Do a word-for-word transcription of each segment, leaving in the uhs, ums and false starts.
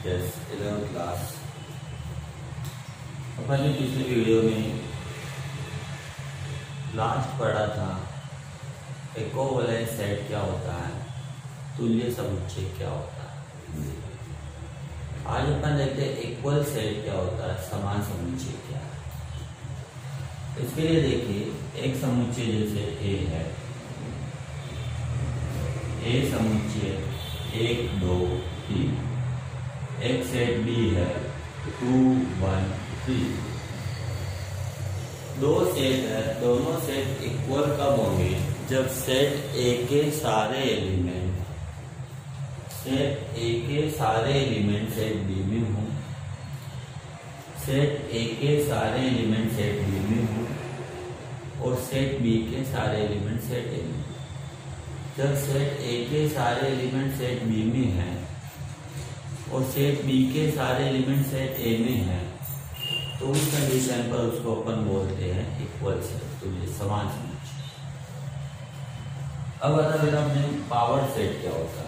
Yes eleventh class. अपन ने पिछले video में लास्ट पढ़ा था इक्विवेलेंट सेट क्या होता है, तुल्य समुच्चय क्या होता है। आज अपन देखते हैं इक्वल सेट क्या होता है, समान समुच्चय क्या है। इसके लिए देखिए एक समुच्चय जैसे ए है, ए समुच्चय एक दो तीन, एक सेट बी है टू वन थ्री, दो सेट है, दोनों सेट इक्वल कब होंगे जब सेट ए के सारे एलिमेंट सेट ए के सारे एलिमेंट सेट बी में हों, सेट ए के सारे एलिमेंट सेट बी में हों और सेट बी के सारे एलिमेंट सेट ए में। जब सेट ए के सारे एलिमेंट सेट बी में हैं और सेट बी के सारे एलिमेंट सेट ए में हैं तो उस कंडीशन पर उसको अपन बोलते हैं इक्वल सेट, तो ये समान समुच्चय। अब बता बेटा अपने पावर सेट क्या होता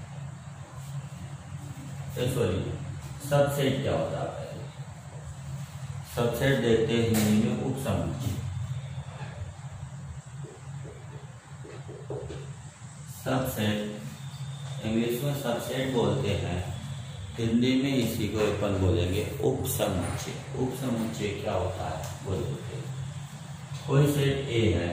है, सॉरी सबसेट क्या होता है। पहले सबसेट देखते हैं हिंदी में उप समुच्चय। सबसेट इंग्लिश में सबसेट बोलते हैं, हिंदी में इसी को अपन बोलेंगे उप समुच्चय। उप समुच्चय क्या होता है बोलते हैं, कोई सेट ए है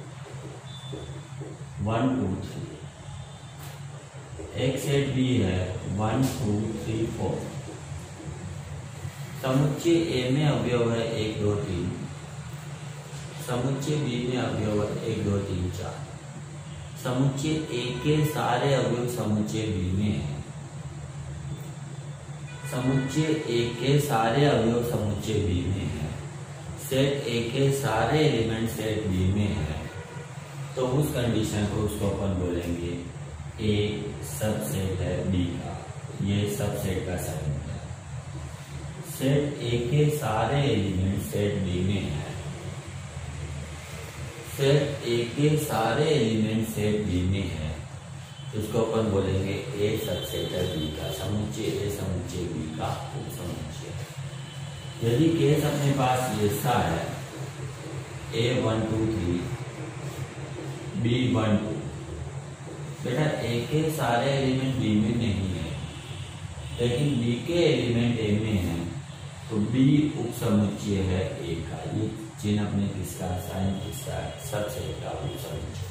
वन टू थ्री, एक सेट बी है वन टू थ्री फोर, समुच्चय ए में अवयव है एक दो तीन, समुच्चय बी में अवयव है एक दो तीन चार, समुच्चय ए के सारे अवयव समुच्चय बी में है, समुच्चय ए के सारे अवयव समुच्चय बी में है, सेट ए के सारे एलिमेंट सेट बी में है, तो उस कंडीशन को उसको अपन बोलेंगे ए सबसेट है बी का, ये सबसेट का साइन है। सेट ए के सारे एलिमेंट सेट बी में है, सेट ए के सारे एलिमेंट सेट बी में है, उसको अपन बोलेंगे ए सबसेट है बी का, समुच्चय ए समुच्चय बी का उप समुच्चय। यदि केस अपने पास ऐसा है A one two three B one two, बेटा ए के सारे एलिमेंट बी में नहीं है लेकिन बी के एलिमेंट ए में है, तो बी उप समुच्चय है ए का। ये चिन्ह अपने किसका, साइन किसका, सबसेट का उप समुच्चय।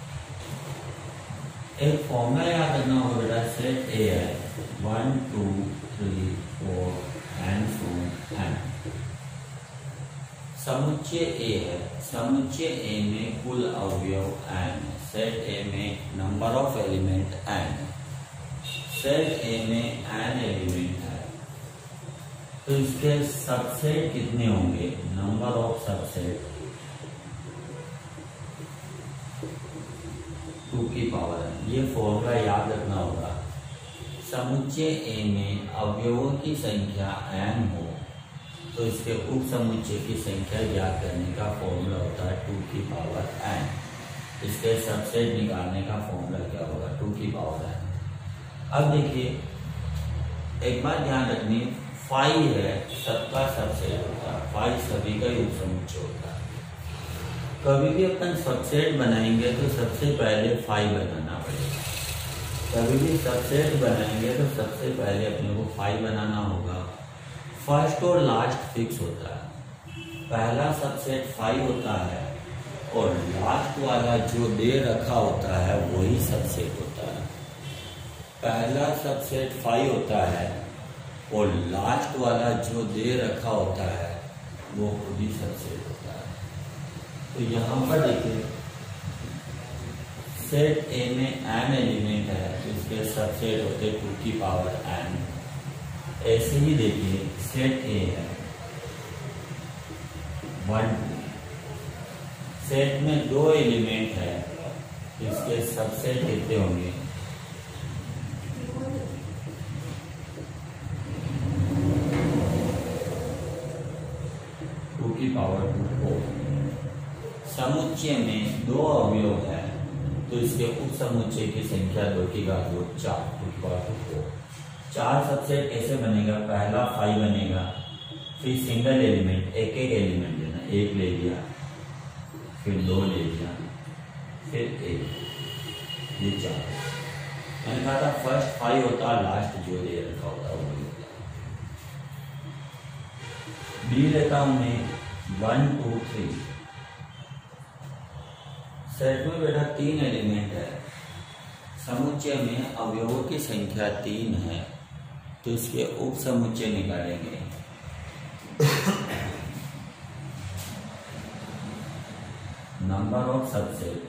एक फॉर्मूला याद रखना होगा बेटा, सेट ए है one two three four and so N, समुच्चय ए है, समुच्चय ए में कुल अवयव एन, सेट ए में number of element N, set A में एन एलिमेंट है, तो इसके सबसेट कितने होंगे, नंबर ऑफ सबसेट टू की पावर है। ये फॉर्मूला याद रखना होगा। समुच्चय ए में अवयवों की संख्या n हो तो इसके उप समुच्चय की संख्या ज्ञात करने का फॉर्मूला होता है टू की पावर n। इसके सबसेट निकालने का फॉर्मूला क्या होगा, टू की पावर n। अब देखिए एक बात ध्यान रखनी, फाइव है सबका सबसेट होता है, फाइव सभी का ही उप समुच्चय होता है। कभी भी अपन सबसेट बनाएंगे तो सबसे पहले फाइव बनाना पड़ेगा, कभी भी सबसेट बनाएंगे तो सबसे पहले अपने को फाइव बनाना होगा। फर्स्ट और लास्ट फिक्स होता है, पहला सबसेट फाइव होता है और लास्ट वाला जो दे रखा होता है वही सबसेट होता है। पहला सबसेट फाइव होता है और लास्ट वाला जो दे रखा होता है वो खुद ही सबसेट होता है। तो यहाँ पर देखिए सेट ए में एन एलिमेंट है तो इसके सबसेट होते टू की पावर एन। ऐसे ही देखिए सेट ए है वन टू, सेट में दो एलिमेंट है इसके सबसेट कितने होंगे, टू की पावर टू फोर। समुच्चय में दो अवयव है तो इसके उप समुच्चय की संख्या दो की घात दो चार, टू की पावर फोर। चार सबसेट कैसे बनेगा, पहला फाइव बनेगा, फिर सिंगल एलिमेंट एक एक एलिमेंट लेना, एक ले लिया, फिर दो ले लिया, फिर एक, ये चार। मैंने कहा था फर्स्ट फाइव होता, लास्ट जो दे रखा होता वो होता। बी लेता हूं मैं वन टू थ्री। सेट में बेटा तीन एलिमेंट है, समुच्चय में अवयवों की संख्या तीन है, तो इसके उप समुच्चय निकालेंगे। नंबर ऑफ सबसेट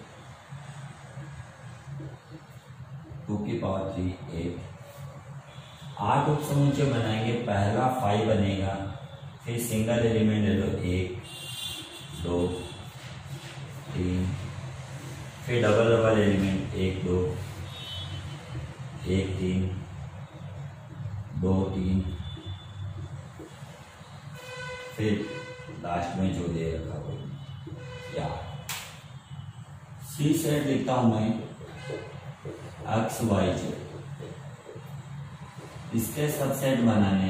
टू की पावर थ्री एट। आठ उप समुच्चय बनाएंगे, पहला फाइव बनेगा, फिर सिंगल एलिमेंट ले लो, एक दो तीन, फिर डबल डबल एलिमेंट, एक दो एक तीन दो तीन, फिर लास्ट में जो दे रखा हो या सी सेट लिखता हूं मैं एक्स वाई जेड। इसके सबसेट बनाने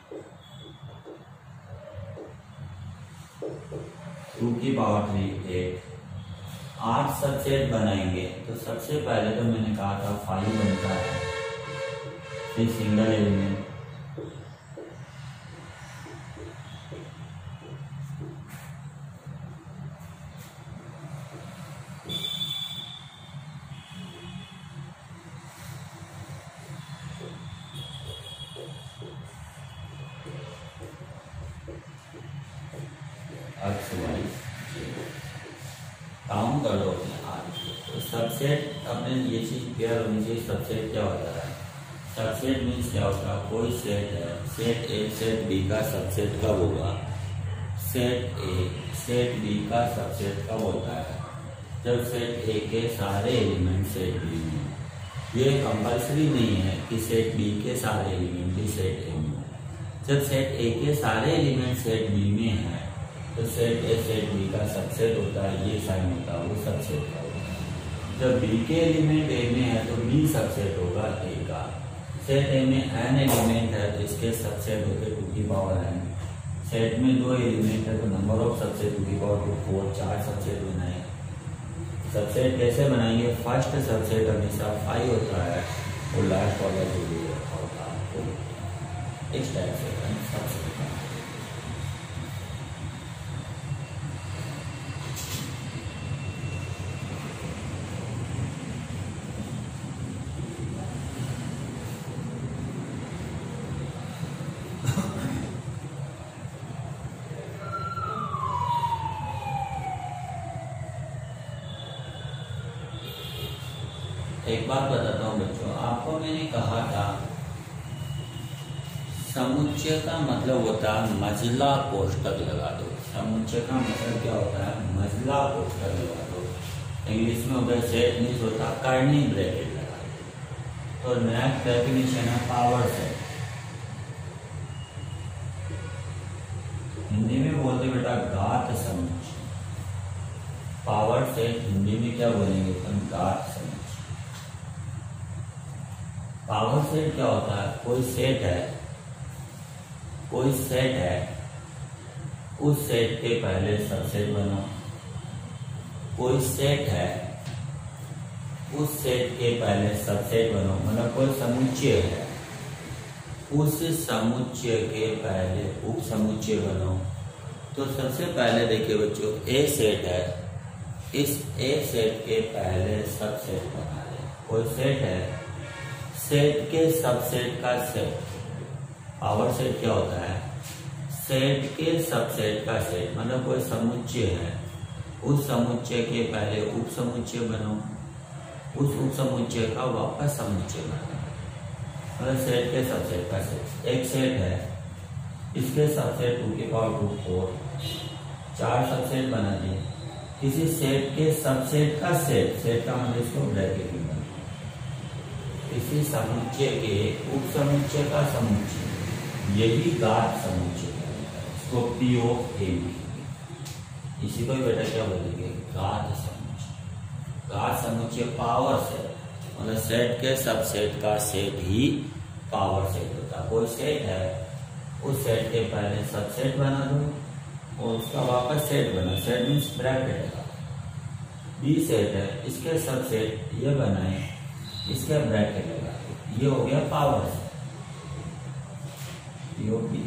टू की पावर थ्री एट। आठ सबसेट बनाएंगे, तो सबसे पहले तो मैंने कहा था फाइव बनता है, फिर single element, X Y count कर लो अपने आठ। तो सबसेट अपने ये चीज क्लियर होनी चाहिए, सबसेट क्या होता है। सबसेट मीन्स क्या होता है, कोई सेट है, सेट ए सेट बी का सबसेट कब होगा, सेट ए सेट बी का सबसेट कब होता है, जब सेट ए के सारे एलिमेंट सेट बी में। ये कंपल्सरी नहीं है कि सेट बी के सारे एलिमेंट भी सेट ए में। जब सेट ए के सारे एलिमेंट सेट बी में है, तो सेट ए सेट बी का सबसेट होता है, ये साइन होता है, वो सबसेट का होता है। जब बी के एलिमेंट ए में है, तो बी सबसेट होगा ए का। सेट ए में एन एलिमेंट है, तो इसके सबसेट होते टू की पावर एन। सेट में दो एलिमेंट है, तो नंबर ऑफ सबसेट टू की पावर टू फोर, चार सबसेट बनाए। सबसेट कैसे बनाएंगे, फर्स्ट सबसेट हमेशा फाइव होता है, और लास्ट वाला जो भी होता है तो इस टाइप से सबसेट। एक बात बताता हूँ बच्चों, आपको मैंने कहा था समुच्चय का मतलब होता है मजला कोष्ठक लगा दो। समुच्चय का मतलब क्या होता है, मजला कोष्ठक लगा दो। इंग्लिश में होता है सेट मीन्स होता है कर्ली ब्रैकेट लगा दो। तो नेक्स्ट डेफिनेशन है पावर सेट। हिंदी में बोलते बेटा घात समुच्चय। पावर सेट हिंदी में क्या बोलेंगे, तो घात समुच्चय। पावर सेट क्या होता है, कोई सेट है, कोई सेट है, उस सेट के पहले सबसेट बनाओ। कोई सेट है, उस सेट के पहले सबसेट बनाओ, मतलब कोई समुच्चय है, उस समुच्चय के पहले उप समुच्चय बनाओ। तो सबसे पहले देखिए बच्चों, ए सेट है, इस ए सेट के पहले सबसेट बना ले। कोई सेट है, सेट के सबसेट का सेट। पावर सेट क्या होता है, सेट के सबसेट का सेट, मतलब कोई समुच्चय है, उस समुच्चय के पहले उप समुच्चय बनाओ, उस उप समुच्चय का वापस समुच्चय बनाओ, मतलब सेट के सबसेट का सेट। एक सेट है, इसके सबसेट टू की पावर टू फोर, चार सबसेट बना दिए। किसी सेट के सबसेट का सेट, सेट का मतलब इसको ब्रैकेट में बना, किसी समुच्चय के उप समुच्चय का समुच्चय, यही घात समुच्चय है, इसको पी ऑफ ए। इसी को बेटा क्या बोलेंगे, घात समुच्चय। घात समुच्चय पावर सेट, मतलब सेट के सबसेट का सेट ही पावर सेट होता है। कोई सेट है, उस सेट के पहले सबसेट बना दो और उसका वापस सेट बना, सेट मीन्स ब्रैकेट है। बी सेट है, इसके सबसेट ये बनाए, इसके ब्रैकेट लगा, ये हो गया power set. B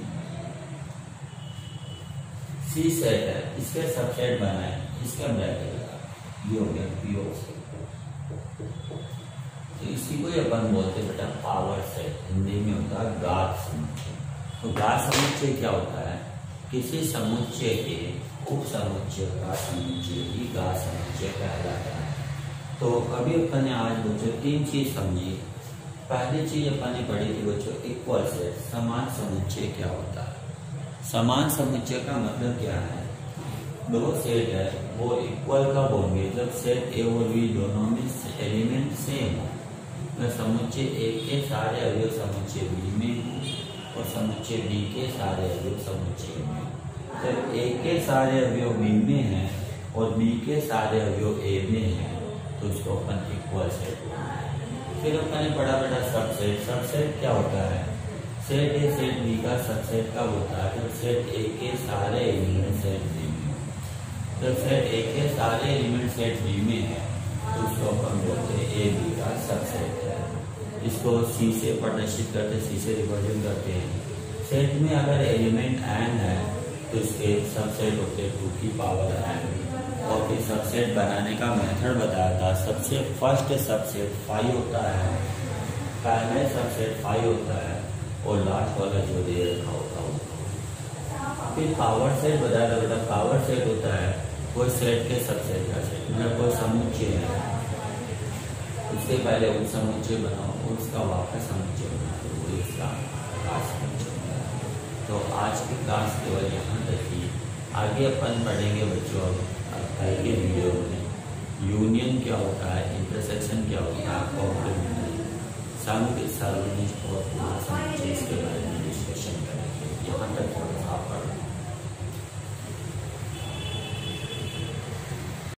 C set है, इसके सबसेट बनाए, इसका ब्रैकेट लगा, ये हो गया पीओ सेट। तो इसी को अपन बोलते हैं बेटा पावर सेट, हिंदी में होता है घात समुच्चय। तो घात समुच्चय क्या होता है? किसी समुच्चय के उप समुच्चय का समुच्चय ही घात समुच्चय कहलाता है। तो अभी अपन ने आज बच्चों तीन चीज समझी। पहली चीज अपन ने पढ़ी थी बच्चों इक्वल सेट, समान समुच्चय क्या होता है। समान समुच्चय का मतलब क्या है? दो सेट है वो इक्वल कब होंगे? जब सेट ए और बी दोनों में एलिमेंट सेम हो। मैं समुच्चय ए के सारे अवयव समुच्चय बी में हो और समुच्चय बी के सारे अवयव समुच्चय में। जब ए के सारे अवयव बी में है और बी के सारे अवयव ए में है तो उसको अपन इक्वल सेट बोलते। फिर अपन ने पढ़ा बेटा सबसेट। सबसेट क्या होता है? सेट ए सेट बी का सबसेट कब होता है? जब सेट ए के सारे एलिमेंट सेट बी में हो। जब सेट ए के सारे एलिमेंट सेट बी में है तो उसको अपन बोलते हैं ए बी का सबसेट है। इसको सी से प्रदर्शित करते, सी से रिप्रेजेंट करते हैं। सेट में अगर एलिमेंट एन है तो इसके सबसेट होते टू की पावर एन। और फिर सबसेट बनाने का मेथड बताया था। सबसे फर्स्ट सबसेट फाइव होता है, पहले सबसेट फाइव होता है और लास्ट वाला जो दे रखा होता है। फिर पावर सेट बताया था बेटा। पावर सेट होता है कोई सेट के सबसेट का सेट, मतलब कोई समुच्चय है, उसके पहले उप समुच्चय बनाओ और उसका वापस समुच्चय बनाओ, वो इसका खास समुच्चय बनाओ। तो आज की क्लास केवल यहाँ तक ही। आगे अपन पढ़ेंगे बच्चों आगे वीडियो में यूनियन क्या होता है, इंटरसेक्शन क्या होता है, कॉम्प्लीमेंट्री, सामूहिक, सार्वजनिक और पूर्ण समुच्चय, इसके बारे में डिस्कशन करेंगे। यहाँ तक